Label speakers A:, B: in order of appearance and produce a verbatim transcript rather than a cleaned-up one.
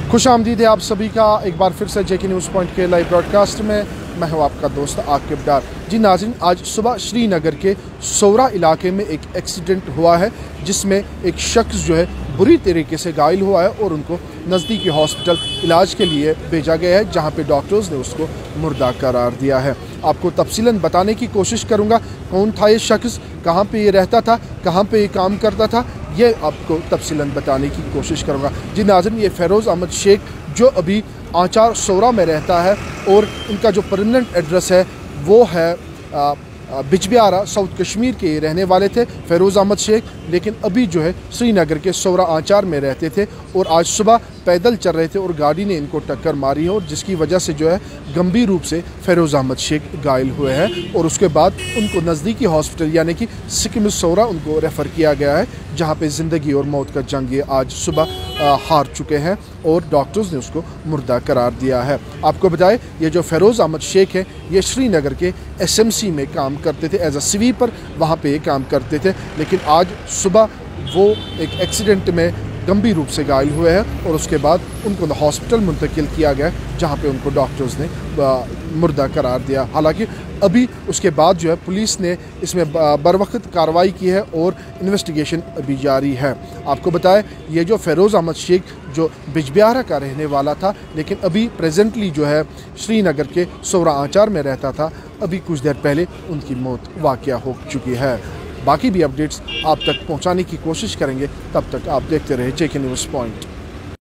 A: खुश आमदीद है आप सभी का एक बार फिर से जेके न्यूज़ पॉइंट के लाइव ब्रॉडकास्ट में। मैं हूँ आपका दोस्त आकिब डार। जी नाज़रीन, आज सुबह श्रीनगर के सोरा इलाके में एक एक्सीडेंट हुआ है जिसमें एक शख्स जो है बुरी तरीके से घायल हुआ है और उनको नज़दीकी हॉस्पिटल इलाज के लिए भेजा गया है, जहाँ पे डॉक्टर्स ने उसको मुर्दा करार दिया है। आपको तफसीलन बताने की कोशिश करूँगा कौन था ये शख्स, कहाँ पे ये रहता था, कहाँ पे ये काम करता था, ये आपको तफसीलन बताने की कोशिश करूँगा। जी नाज़रीन, ये फ़ेरोज़ अहमद शेख जो अभी आचार सोरा में रहता है और इनका जो परमानेंट एड्रेस है वो है आ, बिजबिहारा साउथ कश्मीर के रहने वाले थे फ़ेरोज़ अहमद शेख, लेकिन अभी जो है श्रीनगर के सोरा आचार में रहते थे और आज सुबह पैदल चल रहे थे और गाड़ी ने इनको टक्कर मारी है और जिसकी वजह से जो है गंभीर रूप से फ़ेरोज़ अहमद शेख घायल हुए हैं और उसके बाद उनको नज़दीकी हॉस्पिटल यानी कि सिक्किम सोरा उनको रेफ़र किया गया है, जहाँ पे ज़िंदगी और मौत का जंग ये आज सुबह हार चुके हैं और डॉक्टर्स ने उसको मुर्दा करार दिया है। आपको बताएं, ये जो फ़ेरोज़ अहमद शेख है ये श्रीनगर के एस एम सी में काम करते थे, एज अ स्वीपर वहाँ पे ये काम करते थे, लेकिन आज सुबह वो एक एक्सीडेंट में गंभीर रूप से घायल हुए हैं और उसके बाद उनको हॉस्पिटल मुंतकिल किया गया, जहाँ पे उनको डॉक्टर्स ने मुर्दा करार दिया। हालांकि अभी उसके बाद जो है पुलिस ने इसमें बरवक्त कार्रवाई की है और इन्वेस्टिगेशन अभी जारी है। आपको बताएं, ये जो फ़ेरोज़ अहमद शेख जो बिजबिहारा का रहने वाला था, लेकिन अभी प्रेजेंटली जो है श्रीनगर के सोरा आचार में रहता था, अभी कुछ देर पहले उनकी मौत वाक़या हो चुकी है। बाकी भी अपडेट्स आप तक पहुंचाने की कोशिश करेंगे, तब तक आप देखते रहे जेके न्यूज़ पॉइंट।